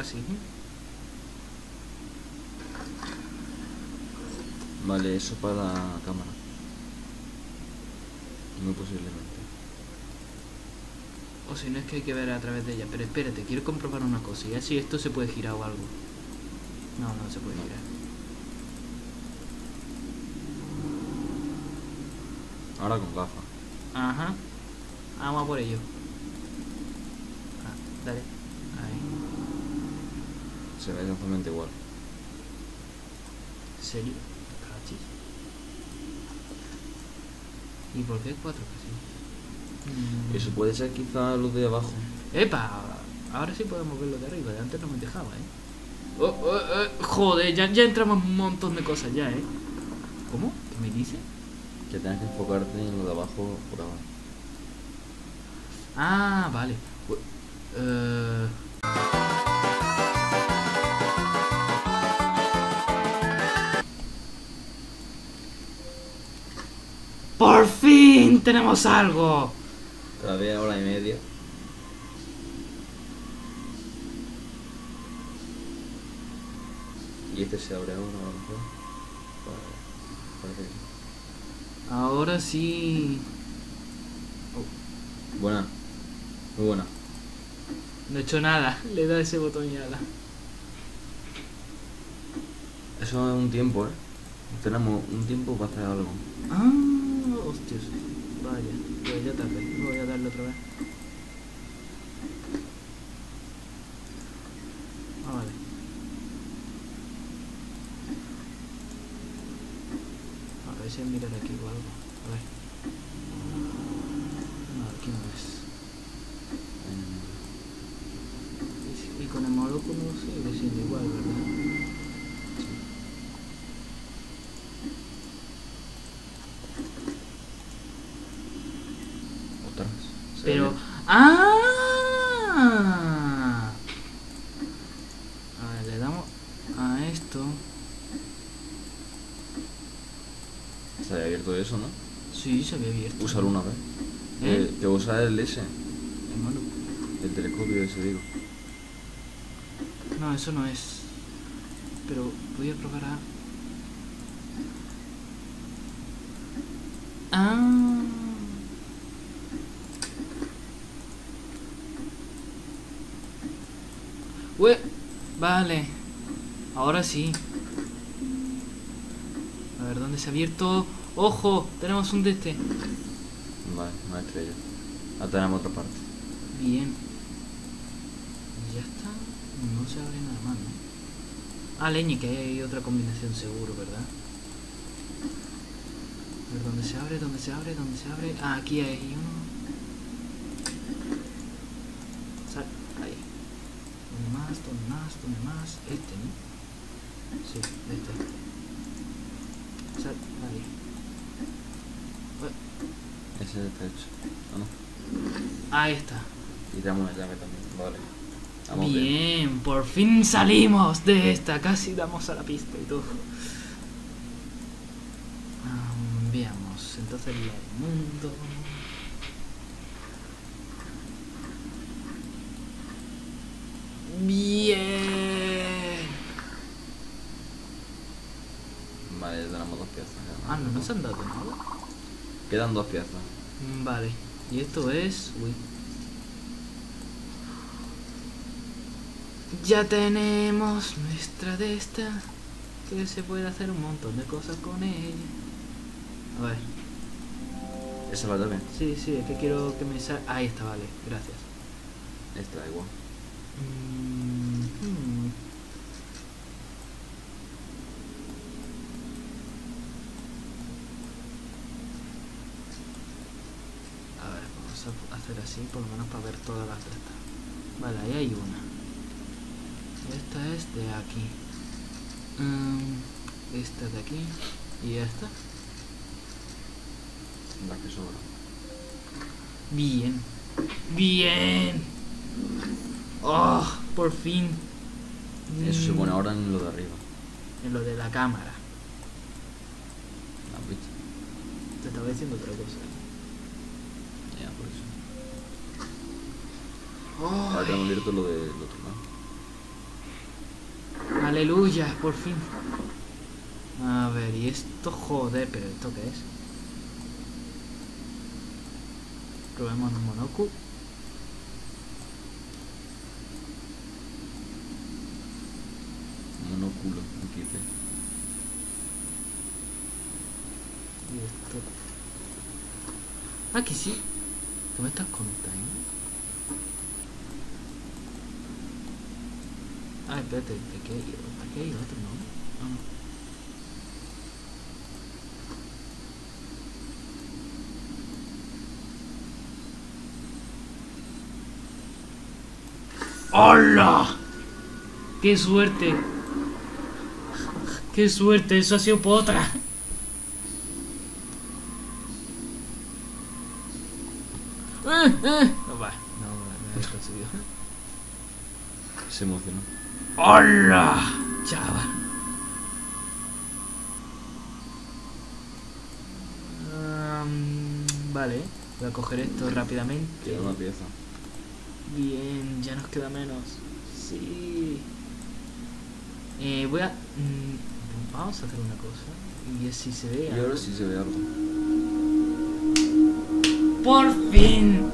casi. Vale, eso para la cámara. Muy posiblemente. O si no, es que hay que ver a través de ella. Pero espérate, quiero comprobar una cosa. Ya si esto se puede girar o algo. No, no se puede girar. Ahora con gafas. Ajá. Vamos a por ello. Dale. Ahí. Se ve exactamente igual. ¿Serio? Cachis. ¿Y por qué 4 casi? Eso puede ser quizá los de abajo. ¡Epa! Ahora sí podemos ver lo de arriba. De antes no me dejaba, Joder, ya entramos en un montón de cosas ya, ¿Cómo? ¿Qué me dice? Que tengas que enfocarte en lo de abajo por abajo. Ah, vale. ¡Por fin tenemos algo! Todavía hora y media. Y este se abre ahora a lo mejor. Parece que sí. Ahora sí. Buena. Muy buena. No he hecho nada. Le da ese botón y ala. Eso es un tiempo, Tenemos un tiempo para hacer algo. Ah, hostias. Vaya, pues ya tardé. No voy a darle otra vez. Ah, vale. A ver si mirar aquí o algo. A ver. No, aquí no es. Y con el monóculo sigue siendo igual, ¿verdad? Otras. Pero... ¡Ah! A ver, le damos a esto. Se había abierto eso, ¿no? Sí, se había abierto. Úsalo una vez. Que usa el S. El telescopio ese, digo. No, eso no es. Pero voy a probar a... Ah. Vale. Ahora sí. A ver, ¿dónde se ha abierto? ¡Ojo! Tenemos un de este. Vale, una estrella. Ahora tenemos otra parte. Bien. Ya está. No se abre nada más, ¿no? Ah, leñe, que hay otra combinación seguro, ¿verdad? A ver, ¿dónde se abre? ¿Dónde se abre? ¿Dónde se abre? Ah, aquí hay uno. Sal, ahí. ¿Dónde más? ¿Dónde más? ¿Dónde más? Este, ¿no? Sí, este. Sal, ahí. Ese está hecho. ¿O no? Ahí está. Y damos la llave también. Vale. Vamos Bien, por fin salimos de esta. Casi damos a la pista y todo. Veamos, entonces el mundo. Bien. Vale, ya tenemos dos piezas. Ah, no nos han dado nada. Quedan dos piezas. Vale, y esto es... Uy. Ya tenemos nuestra de esta, que se puede hacer un montón de cosas con ella. A ver. ¿Esa es la llave? Sí, es que quiero que me salga... Ahí está, vale, gracias. Esta da igual. A ver, vamos a hacer así, por lo menos para ver todas las de estas. Vale, ahí hay una. Esta es de aquí. Esta de aquí. Y esta. La que sobra. Bien. Bien. Oh, por fin. Eso se pone ahora en lo de arriba. En lo de la cámara. ¿Has visto? Te estaba diciendo otra cosa. Ya, por eso. Oh, Ahora tenemos abierto lo del otro lado. Aleluya, por fin. A ver, y esto, joder, pero ¿esto qué es? Probemos un Monoku. Monóculo, XP. Y esto. Aquí sí. ¿Tú me estás contando? Ah, espérate, aquí hay otro, ¿no? Ah, no. ¡Hola! ¡Qué suerte! ¡Qué suerte! Eso ha sido potra. No va, no he conseguido. Se emocionó. ¡Hola! Chaval. Vale, voy a coger esto rápidamente. Queda una pieza. Bien, ya nos queda menos. Sí. Voy a... vamos a hacer una cosa. Y si se ve Y ahora sí se ve algo. ¡Por fin!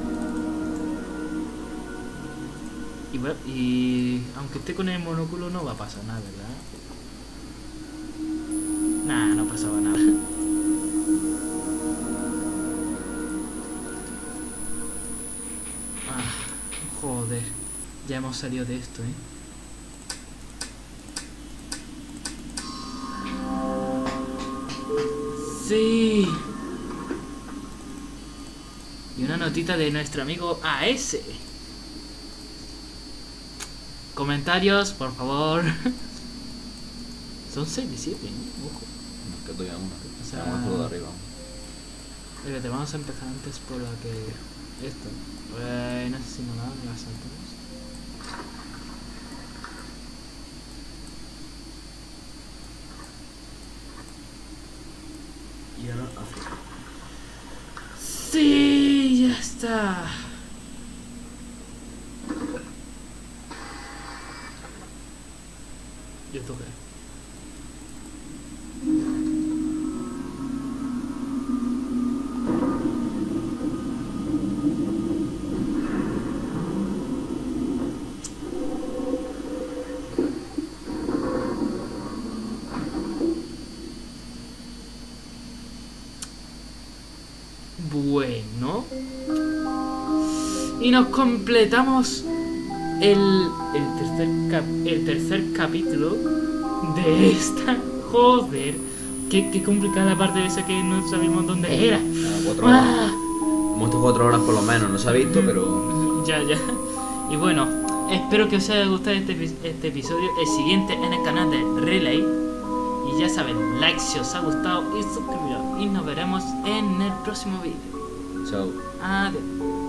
Y bueno, aunque esté con el monóculo no va a pasar nada, ¿verdad? Nah, no pasaba nada. Joder, ya hemos salido de esto, ¿eh? Sí. Y una notita de nuestro amigo AS. Comentarios, por favor. Son 6 de 7, ¿eh? Ojo. No es que todavía una. O sea, Vamos todo de arriba. Fíjate, vamos a empezar antes por la que... Esto. No sé si no nada, me la saltamos. Y ahora África. Sí, ya está. Yo toqué. Bueno, y nos completamos el tercer capítulo de esta. Joder, qué complicada parte de esa que no sabíamos dónde era. 4 horas. Hemos estado 4 horas por lo menos, no se ha visto, pero... Ya. Y bueno, espero que os haya gustado este episodio. El siguiente en el canal de Relay. Y ya saben, like si os ha gustado y suscribiros. Y nos veremos en el próximo vídeo. Chao. Adiós.